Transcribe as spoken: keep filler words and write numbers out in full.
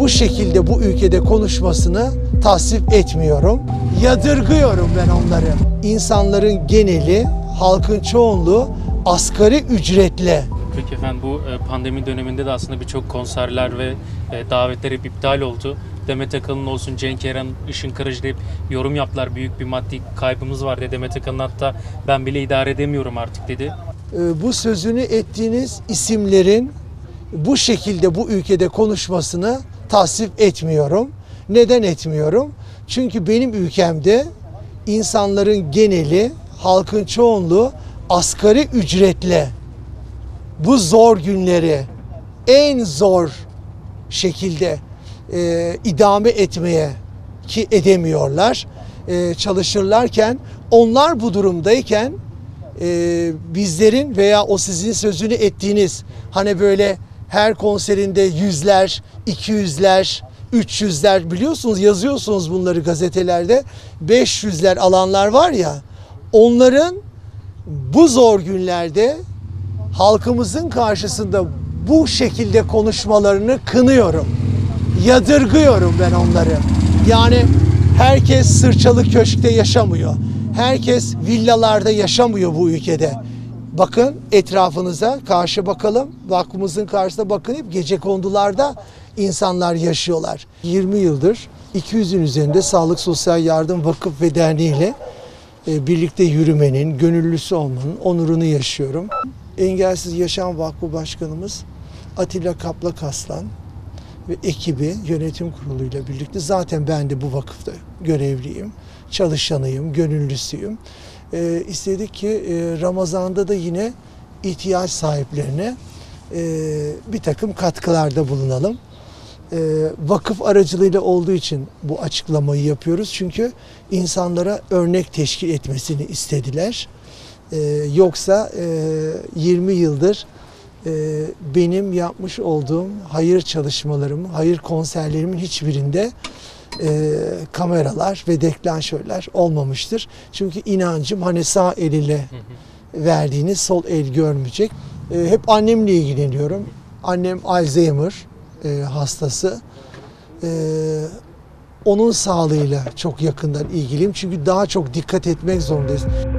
bu şekilde bu ülkede konuşmasını tasvip etmiyorum. Yadırgıyorum ben onları. İnsanların geneli, halkın çoğunluğu asgari ücretle. Peki efendim, bu pandemi döneminde de aslında birçok konserler ve davetler hep iptal oldu. Demet Akalın olsun, Cenk Eren, Işın Kırıcı hep yorum yaptılar. Büyük bir maddi kaybımız var dedi. Demet Akalın hatta ben bile idare edemiyorum artık dedi. Bu sözünü ettiğiniz isimlerin bu şekilde bu ülkede konuşmasını tasvip etmiyorum. Neden etmiyorum? Çünkü benim ülkemde insanların geneli, halkın çoğunluğu asgari ücretle bu zor günleri en zor şekilde e, idame etmeye ki edemiyorlar. E, çalışırlarken, onlar bu durumdayken e, bizlerin veya o sizin sözünü ettiğiniz hani böyle her konserinde yüzler, iki yüzler, üç yüzler biliyorsunuz, yazıyorsunuz bunları gazetelerde, beş yüzler alanlar var ya, onların bu zor günlerde halkımızın karşısında bu şekilde konuşmalarını kınıyorum. Yadırgıyorum ben onları. Yani herkes Sırçalı Köşk'te yaşamıyor. Herkes villalarda yaşamıyor bu ülkede. Bakın etrafınıza karşı bakalım. Vakfımızın karşısına bakın, hep gecekondularda insanlar yaşıyorlar. yirmi yıldır iki yüzün üzerinde Sağlık Sosyal Yardım Vakıf ve Derneği ile birlikte yürümenin, gönüllüsü olmanın onurunu yaşıyorum. Engelsiz Yaşam Vakfı Başkanımız Atilla Kaplakaslan ve ekibi yönetim kuruluyla birlikte, zaten ben de bu vakıfta görevliyim, çalışanıyım, gönüllüsüyüm. Ee, istedik ki e, Ramazan'da da yine ihtiyaç sahiplerine e, bir takım katkılarda bulunalım. E, vakıf aracılığıyla olduğu için bu açıklamayı yapıyoruz. Çünkü insanlara örnek teşkil etmesini istediler. E, yoksa e, yirmi yıldır e, benim yapmış olduğum hayır çalışmalarım, hayır konserlerimin hiçbirinde e, kameralar ve deklanşörler olmamıştır. Çünkü inancım hani sağ eliyle verdiğini sol el görmeyecek. E, hep annemle ilgileniyorum. Annem Alzheimer e, hastası. E, onun sağlığıyla çok yakından ilgiliyim. Çünkü daha çok dikkat etmek zorundayız.